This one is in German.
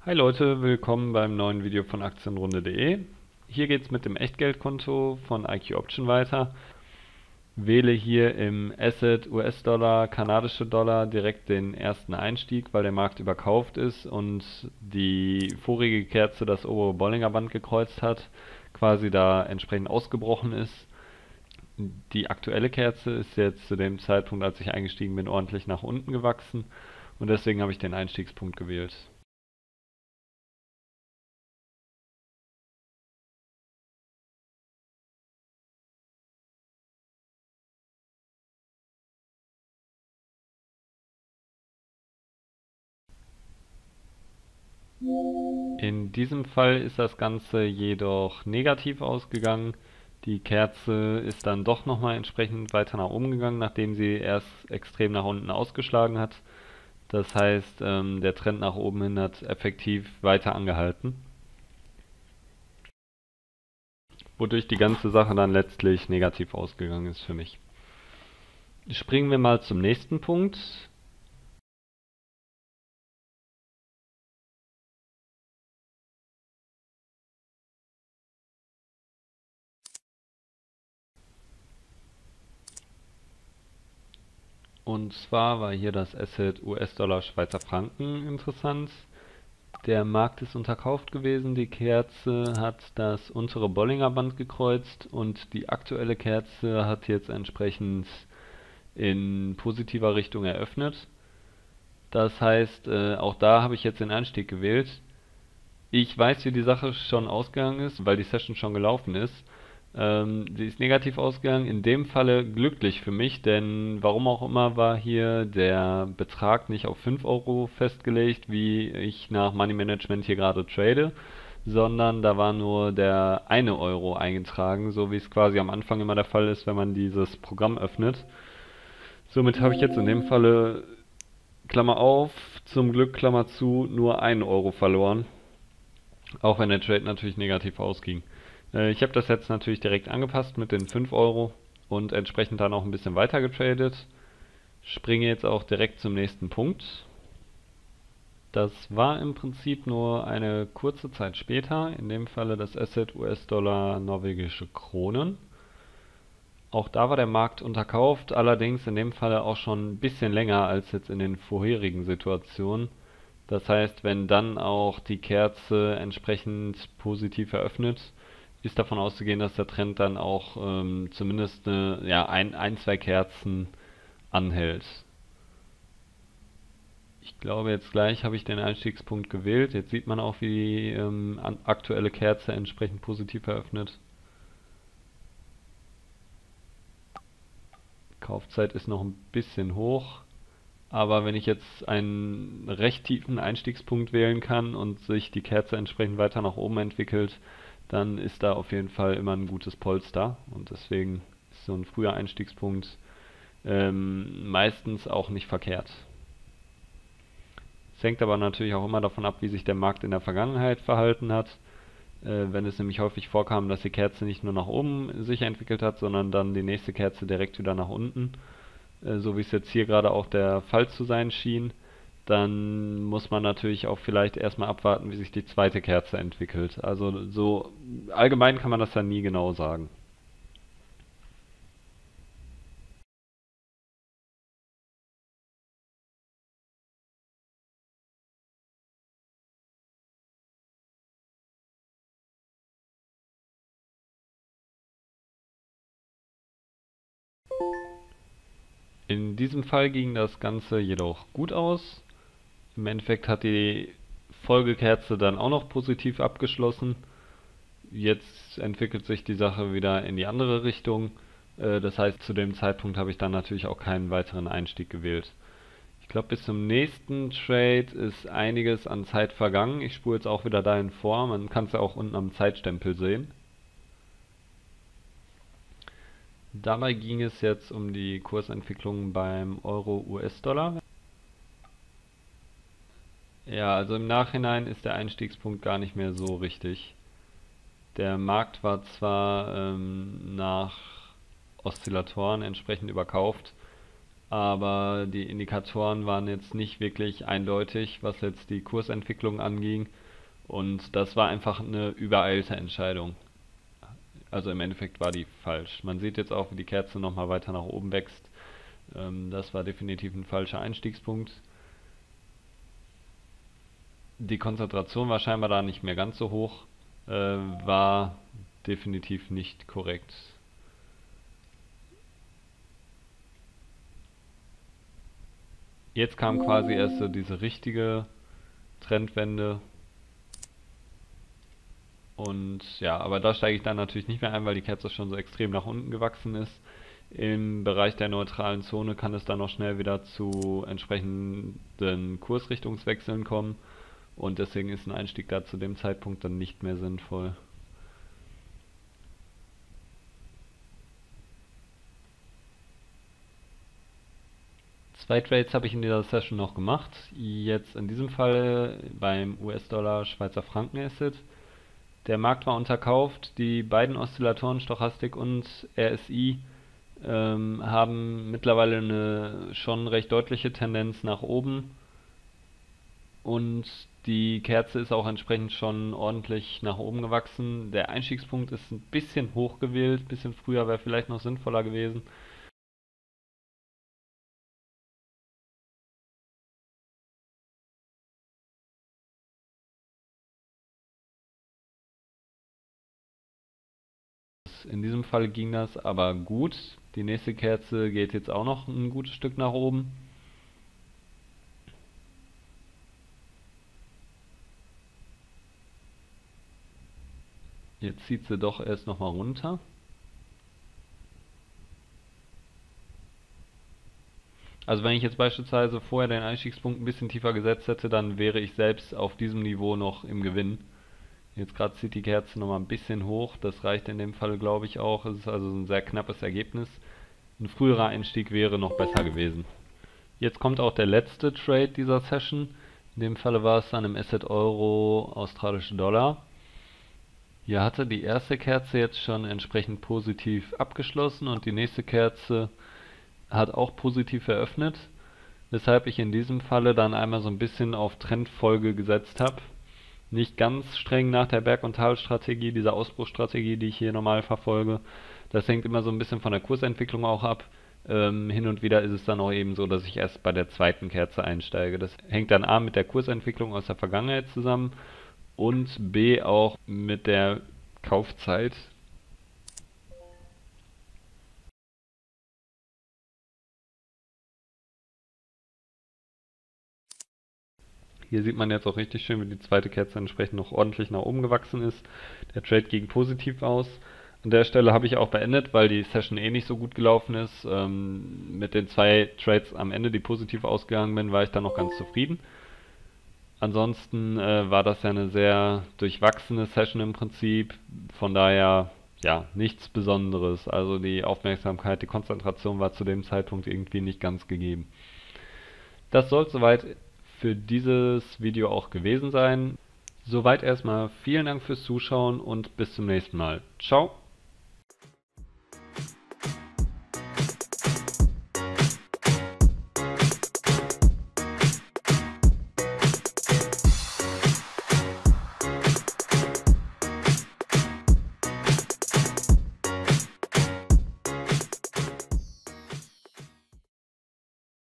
Hi Leute, willkommen beim neuen Video von Aktienrunde.de. Hier geht es mit dem Echtgeldkonto von IQ Option weiter. Wähle hier im Asset US-Dollar, kanadische Dollar direkt den ersten Einstieg, weil der Markt überkauft ist und die vorige Kerze das obere Bollinger Band gekreuzt hat, quasi da entsprechend ausgebrochen ist. Die aktuelle Kerze ist jetzt zu dem Zeitpunkt, als ich eingestiegen bin, ordentlich nach unten gewachsen und deswegen habe ich den Einstiegspunkt gewählt. In diesem Fall ist das Ganze jedoch negativ ausgegangen. Die Kerze ist dann doch nochmal entsprechend weiter nach oben gegangen, nachdem sie erst extrem nach unten ausgeschlagen hat. Das heißt, der Trend nach oben hin hat effektiv weiter angehalten, wodurch die ganze Sache dann letztlich negativ ausgegangen ist für mich. Springen wir mal zum nächsten Punkt. Und zwar war hier das Asset US-Dollar Schweizer Franken interessant. Der Markt ist unterkauft gewesen, die Kerze hat das untere Bollinger Band gekreuzt und die aktuelle Kerze hat jetzt entsprechend in positiver Richtung eröffnet. Das heißt, auch da habe ich jetzt den Einstieg gewählt. Ich weiß, wie die Sache schon ausgegangen ist, weil die Session schon gelaufen ist. Sie ist negativ ausgegangen, in dem Falle glücklich für mich, denn warum auch immer war hier der Betrag nicht auf 5 Euro festgelegt, wie ich nach Money Management hier gerade trade, sondern da war nur der 1 Euro eingetragen, so wie es quasi am Anfang immer der Fall ist, wenn man dieses Programm öffnet. Somit habe ich jetzt in dem Falle, Klammer auf, zum Glück Klammer zu, nur 1 Euro verloren, auch wenn der Trade natürlich negativ ausging. Ich habe das jetzt natürlich direkt angepasst mit den 5 Euro und entsprechend dann auch ein bisschen weiter getradet. Springe jetzt auch direkt zum nächsten Punkt. Das war im Prinzip nur eine kurze Zeit später, in dem Falle das Asset US-Dollar norwegische Kronen. Auch da war der Markt unterkauft, allerdings in dem Falle auch schon ein bisschen länger als jetzt in den vorherigen Situationen. Das heißt, wenn dann auch die Kerze entsprechend positiv eröffnet, ist davon auszugehen, dass der Trend dann auch zumindest zwei Kerzen anhält. Ich glaube, jetzt gleich habe ich den Einstiegspunkt gewählt. Jetzt sieht man auch, wie die aktuelle Kerze entsprechend positiv eröffnet. Kaufzeit ist noch ein bisschen hoch, aber wenn ich jetzt einen recht tiefen Einstiegspunkt wählen kann und sich die Kerze entsprechend weiter nach oben entwickelt, dann ist da auf jeden Fall immer ein gutes Polster und deswegen ist so ein früher Einstiegspunkt meistens auch nicht verkehrt. Es hängt aber natürlich auch immer davon ab, wie sich der Markt in der Vergangenheit verhalten hat. Wenn es nämlich häufig vorkam, dass die Kerze nicht nur nach oben sich entwickelt hat, sondern dann die nächste Kerze direkt wieder nach unten, so wie es jetzt hier gerade auch der Fall zu sein schien, dann muss man natürlich auch vielleicht erstmal abwarten, wie sich die zweite Kerze entwickelt. Also so allgemein kann man das dann nie genau sagen. In diesem Fall ging das Ganze jedoch gut aus. Im Endeffekt hat die Folgekerze dann auch noch positiv abgeschlossen. Jetzt entwickelt sich die Sache wieder in die andere Richtung. Das heißt, zu dem Zeitpunkt habe ich dann natürlich auch keinen weiteren Einstieg gewählt. Ich glaube, bis zum nächsten Trade ist einiges an Zeit vergangen. Ich spule jetzt auch wieder dahin vor. Man kann es ja auch unten am Zeitstempel sehen. Dabei ging es jetzt um die Kursentwicklung beim Euro-US-Dollar. Ja, also im Nachhinein ist der Einstiegspunkt gar nicht mehr so richtig. Der Markt war zwar nach Oszillatoren entsprechend überkauft, aber die Indikatoren waren jetzt nicht wirklich eindeutig, was jetzt die Kursentwicklung anging, und das war einfach eine übereilte Entscheidung. Also im Endeffekt war die falsch. Man sieht jetzt auch, wie die Kerze nochmal weiter nach oben wächst. Das war definitiv ein falscher Einstiegspunkt. Die Konzentration war scheinbar da nicht mehr ganz so hoch, war definitiv nicht korrekt. Jetzt kam quasi erst so diese richtige Trendwende, und ja, aber da steige ich dann natürlich nicht mehr ein, weil die Kerze schon so extrem nach unten gewachsen ist. Im Bereich der neutralen Zone kann es dann noch schnell wieder zu entsprechenden Kursrichtungswechseln kommen, und deswegen ist ein Einstieg da zu dem Zeitpunkt dann nicht mehr sinnvoll. Zwei Trades habe ich in dieser Session noch gemacht. Jetzt in diesem Fall beim US-Dollar Schweizer Franken Asset. Der Markt war unterkauft. Die beiden Oszillatoren Stochastik und RSI haben mittlerweile eine schon recht deutliche Tendenz nach oben, und die Kerze ist auch entsprechend schon ordentlich nach oben gewachsen. Der Einstiegspunkt ist ein bisschen hoch gewählt, ein bisschen früher wäre vielleicht noch sinnvoller gewesen. In diesem Fall ging das aber gut. Die nächste Kerze geht jetzt auch noch ein gutes Stück nach oben. Jetzt zieht sie doch erst nochmal runter. Also wenn ich jetzt beispielsweise vorher den Einstiegspunkt ein bisschen tiefer gesetzt hätte, dann wäre ich selbst auf diesem Niveau noch im Gewinn. Jetzt gerade zieht die Kerze nochmal ein bisschen hoch, das reicht in dem Fall, glaube ich, auch. Es ist also ein sehr knappes Ergebnis. Ein früherer Einstieg wäre noch besser gewesen. Jetzt kommt auch der letzte Trade dieser Session. In dem Falle war es dann im Asset Euro australische Dollar. Hier hatte die erste Kerze jetzt schon entsprechend positiv abgeschlossen und die nächste Kerze hat auch positiv eröffnet, weshalb ich in diesem Falle dann einmal so ein bisschen auf Trendfolge gesetzt habe. Nicht ganz streng nach der Berg- und Talstrategie, dieser Ausbruchstrategie, die ich hier normal verfolge. Das hängt immer so ein bisschen von der Kursentwicklung auch ab. Hin und wieder ist es dann auch eben so, dass ich erst bei der zweiten Kerze einsteige. Das hängt dann A mit der Kursentwicklung aus der Vergangenheit zusammen und B auch mit der Kaufzeit. Hier sieht man jetzt auch richtig schön, wie die zweite Kerze entsprechend noch ordentlich nach oben gewachsen ist. Der Trade ging positiv aus. An der Stelle habe ich auch beendet, weil die Session eh nicht so gut gelaufen ist. Mit den zwei Trades am Ende, die positiv ausgegangen bin, war ich dann noch ganz zufrieden. Ansonsten war das ja eine sehr durchwachsene Session im Prinzip. Von daher, ja, nichts Besonderes. Also die Aufmerksamkeit, die Konzentration war zu dem Zeitpunkt irgendwie nicht ganz gegeben. Das soll soweit für dieses Video auch gewesen sein. Soweit erstmal vielen Dank fürs Zuschauen und bis zum nächsten Mal. Ciao!